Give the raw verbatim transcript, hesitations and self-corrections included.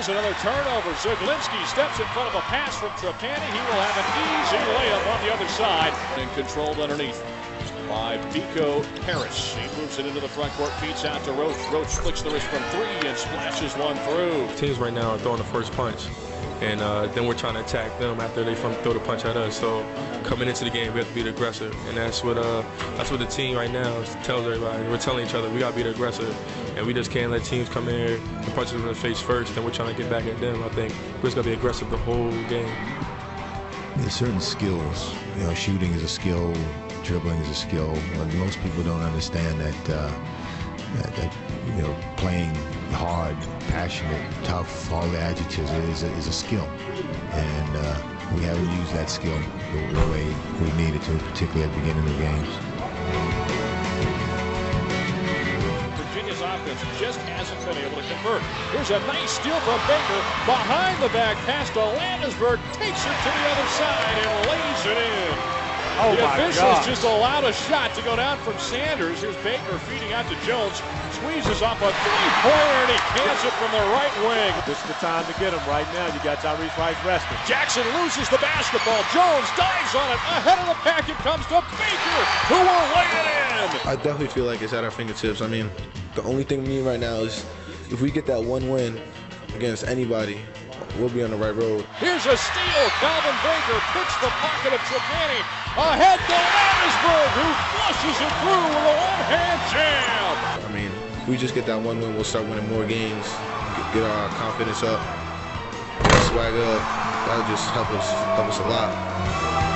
Here's another turnover. Zuglinski steps in front of a pass from Trapani. He will have an easy layup on the other side. And controlled underneath by Pico Harris. He moves it into the front court, feeds out to Roach. Roach flicks the wrist from three and splashes one through. Teams right now are throwing the first punch, and uh, then we're trying to attack them after they throw the punch at us. So coming into the game, we have to be the aggressor, and that's what uh, that's what the team right now tells everybody. We're telling each other we got to be the aggressor, and we just can't let teams come in here and punch us in the face first. Then we're trying to get back at them. I think we're just gonna be aggressive the whole game. There's certain skills. You know, shooting is a skill. Dribbling is a skill. And most people don't understand that, uh, that, that you know, playing hard, passionate, tough, all the adjectives is a, is a skill. And uh, we haven't used that skill the, the way we needed to, particularly at the beginning of the games. Virginia's offense just hasn't been able to convert. Here's a nice steal from Baker. Behind the back pass to Landesberg. Takes it to the other side and lays it in. Oh the my officials God. just allowed a shot to go down from Sanders. Here's Baker feeding out to Jones. Squeezes off a three-pointer, and he cans it from the right wing. This is the time to get him right now. You got Tyrese Rice resting. Jackson loses the basketball. Jones dives on it. Ahead of the pack, it comes to Baker, who will lay it in. I definitely feel like it's at our fingertips. I mean, the only thing we need right now is if we get that one win against anybody, we'll be on the right road. Here's a steal. Calvin Baker picks the pocket of Trapani. Ahead to Landesberg, who flushes it through with a one-hand jam. I mean, if we just get that one win, we'll start winning more games, get, get our confidence up, get our swag up. That'll just help us, help us a lot.